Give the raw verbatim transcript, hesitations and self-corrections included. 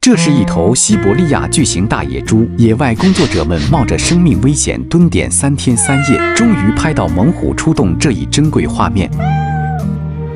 这是一头西伯利亚巨型大野猪，野外工作者们冒着生命危险蹲点三天三夜，终于拍到猛虎出动这一珍贵画面。